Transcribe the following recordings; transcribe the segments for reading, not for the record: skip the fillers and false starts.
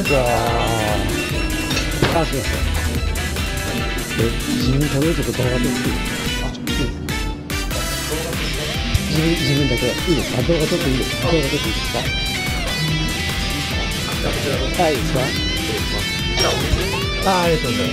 わあ、すいません。自分食べるとこ動画撮っていい？自分だけいいですか？動画撮っていいですか？動画撮っていいですか？はい、いいですか？ありがとうございます。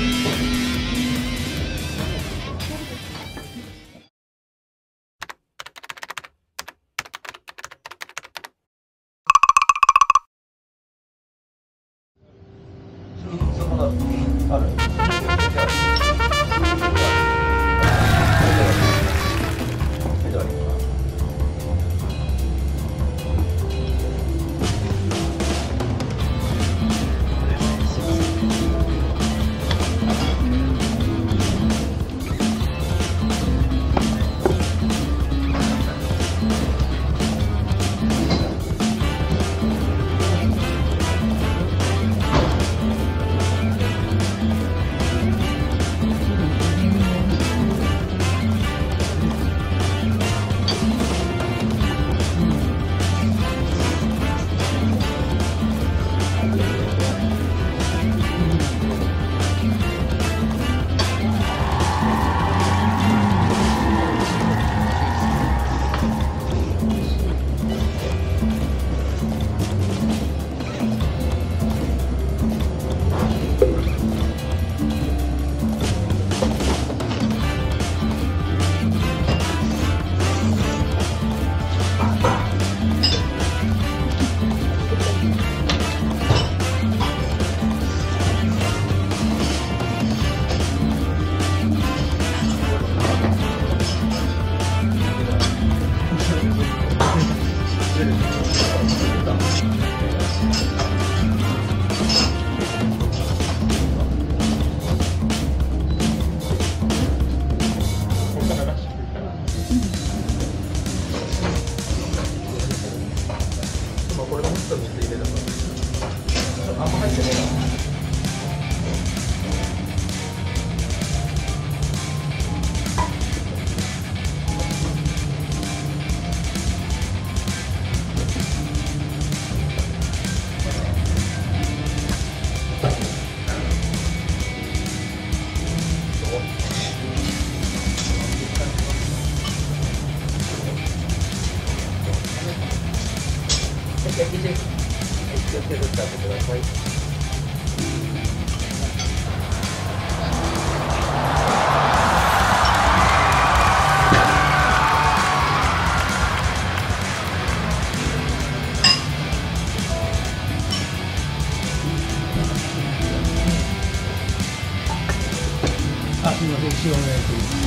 すみません、一応お願いします。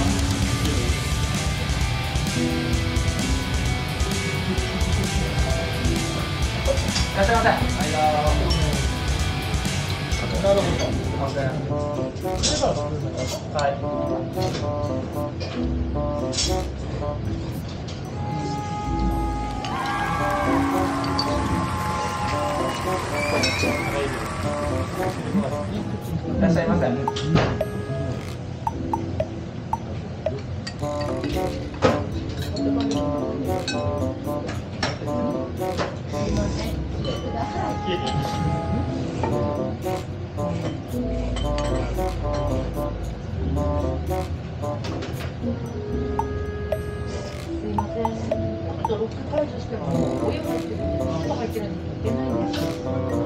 いらっしゃいませ。なるほど。すみません。はい。いらっしゃいませ。あとロック解除してもお湯入ってるんで、水が入ってるんでいけないんですよ。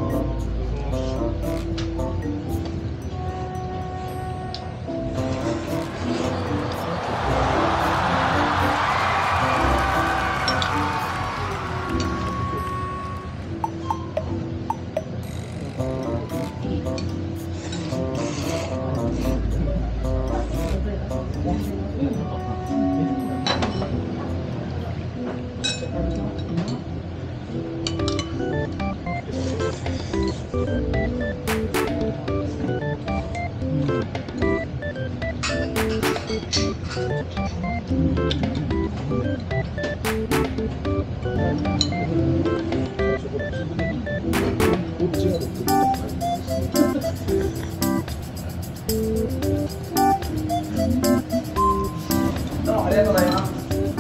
ありがとうございます。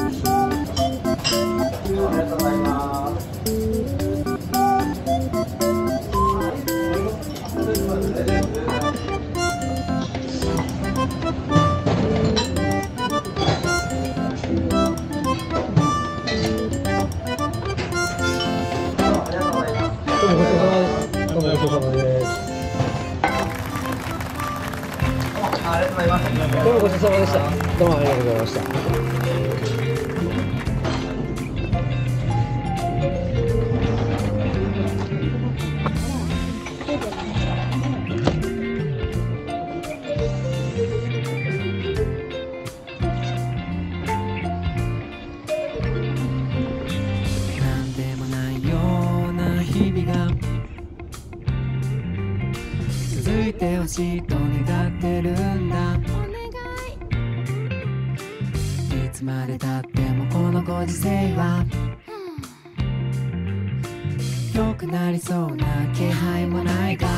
ありがとうございます。 どうもごちそうさまでした。どうもありがとうございました。 なんでもないような日々が続いてほしいと願ってるんだ。いつまでたってもこのご時世は良くなりそうな気配もないが、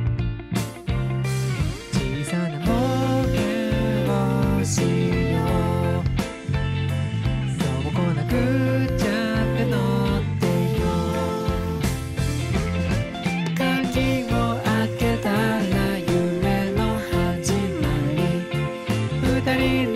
小さな冒険をしよう。そうこなくちゃって乗ってよ。鍵を開けたら夢の始まり。二人